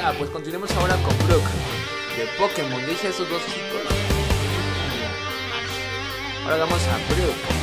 Ya, pues continuemos ahora con Brook de Pokémon. Dije esos dos chicos. Ahora vamos a Brook.